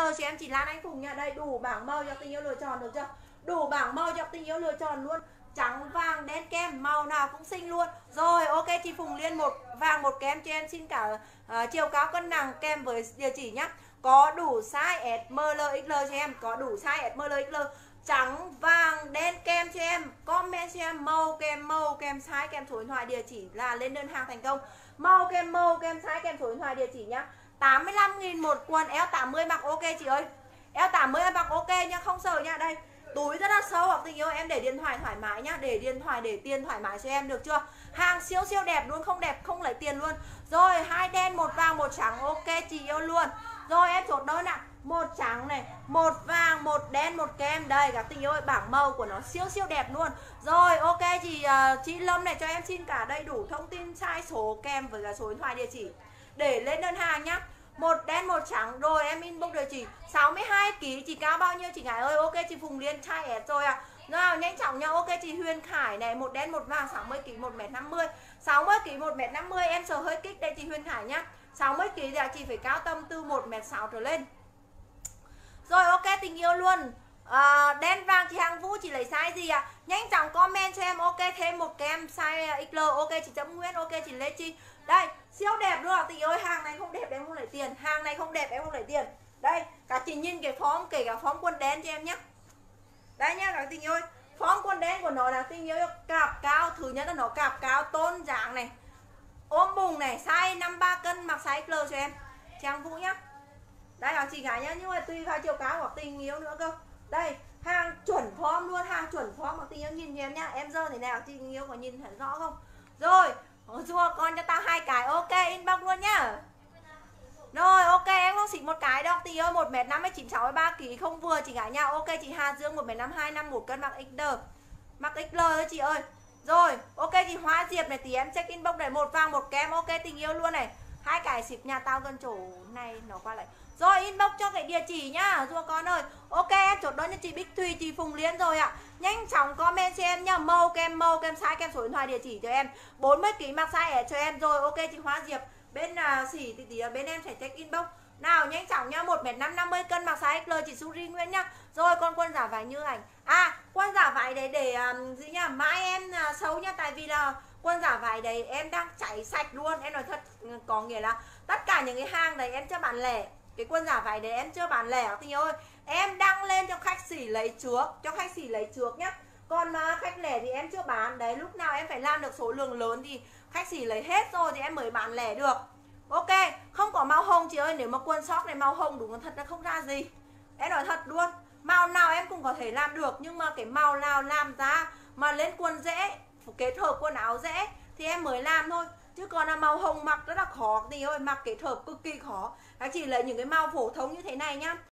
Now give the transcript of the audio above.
cho em chị Lan Anh Phùng nha. Đây đủ bảng màu cho tình yêu lựa chọn được chưa? Đủ bảng màu cho tình yêu lựa chọn luôn. Trắng, vàng, đen, kem, màu nào cũng xinh luôn. Rồi ok chị Phùng Liên một vàng một kem cho em xin cả chiều cao cân nặng kèm với địa chỉ nhá. Có đủ size S, M, L, XL cho em. Có đủ size S, M, L, XL. Trắng, vàng, đen, kem cho em. Comment cho em màu, kem size, kem số điện thoại, địa chỉ là lên đơn hàng thành công. Màu, kem size, kem số điện thoại, địa chỉ nhá. 85.000 một quần, eo 80 mặc ok chị ơi. Eo 80 em mặc ok nhá, không sợ nhá. Đây, túi rất là sâu hoặc tình yêu em để điện thoại thoải mái nhá. Để điện thoại, để tiền thoải mái cho em được chưa? Hàng siêu siêu đẹp luôn, không đẹp không lấy tiền luôn. Rồi, 2 đen, 1 vàng, 1 trắng, ok chị yêu luôn. Rồi em chốt đơn ạ. 1 trắng này, 1 vàng, 1 đen, 1 kem. Đây các tình yêu ơi, bảng màu của nó siêu siêu đẹp luôn. Rồi ok chị Lâm này cho em xin cả đầy đủ thông tin size số kèm với cả số điện thoại địa chỉ để lên đơn hàng nhá. 1 đen 1 trắng. Rồi em inbox địa chỉ 62 kg, chị cao bao nhiêu chị Ngải ơi? Ok chị Phùng Liên size S rồi ạ. Nào nhanh chóng nha. Ok chị Huyền Khải này, 1 đen 1 vàng, 60 kg, 1m50. 60 kg 1m50 em sờ hơi kích đây chị Huyền Khải nhá. 60 kg thì chị phải cao tầm từ 1m6 trở lên. Rồi ok tình yêu luôn. Đen vàng chị Hàng Vũ chị lấy size gì ạ? Nhanh chóng comment cho em. Ok thêm một kem size XL. Ok chị Chấm Nguyễn. Ok chị Lê Chi. Đây siêu đẹp luôn tình yêu ơi. Hàng này không đẹp em không lấy tiền. Hàng này không đẹp em không lấy tiền. Đây các chị nhìn cái form, kể cả form quần đen cho em nhé. Đây nhá các tình yêu ơi. Form quần đen của nó là tình yêu cạp cao. Thứ nhất là nó cạp cao tôn dạng này, ôm bùng này, size 53 cân mặc size XL cho em chị Hàng Vũ nhá. Đây là chị gái nhá, nhưng mà tùy vào chiều cao của tình yêu nữa cơ. Đây hàng chuẩn form luôn, hàng chuẩn form mà tình yêu nhìn cho em nhá. Em dơ thế nào tình yêu có nhìn thấy rõ không? Rồi rùa con cho tao 2 cái. Ok inbox luôn nhá. Rồi ok em không xịn một cái đâu tình yêu. 1m59 63 kg không vừa chị gái nha. Ok chị Hà Dương 1m52 51 cân mặc XL. Mặc XL thôi chị ơi. Rồi ok chị Hoa Diệp này, thì em check inbox này, 1 vàng 1 kem. Ok tình yêu luôn này. 2 cái ship nhà tao gần chỗ này nó qua lại. Rồi inbox cho cái địa chỉ nhá rùa con ơi. Ok em chốt đơn cho chị Bích Thùy, chị Phùng Liên rồi ạ. Nhanh chóng comment cho em nhá. Màu kem size, kem số điện thoại, địa chỉ cho em. 40 kg mặc size S cho em. Rồi ok chị Hoa Diệp bên xỉ tí bên em sẽ check inbox. Nào nhanh chóng nhá. 1m5 50 cân mặc size XL chị Suri Nguyễn nhá. Rồi con quân giả vải Như Ảnh. Quân giả vải đấy để gì nhá, mãi em xấu nhá. Tại vì là quân giả vải đấy em đang chảy sạch luôn. Em nói thật, có nghĩa là tất cả những cái hàng đấy em chưa bán lẻ. Cái quân giả vải đấy em chưa bán lẻ tình yêu ơi. Em đăng lên cho khách sỉ lấy trước, cho khách sỉ lấy trước nhá. Còn khách lẻ thì em chưa bán. Đấy lúc nào em phải làm được số lượng lớn thì khách sỉ lấy hết rồi thì em mới bán lẻ được. Ok không có màu hồng chị ơi. Nếu mà quần sóc này màu hồng đúng thật là không ra gì. Em nói thật luôn. Màu nào em cũng có thể làm được. Nhưng mà cái màu nào làm ra mà lên quần dễ, kết hợp quần áo dễ thì em mới làm thôi. Chứ còn là màu hồng mặc rất là khó thì ơi, mặc kết hợp cực kỳ khó. Các chị lấy những cái màu phổ thông như thế này nhá.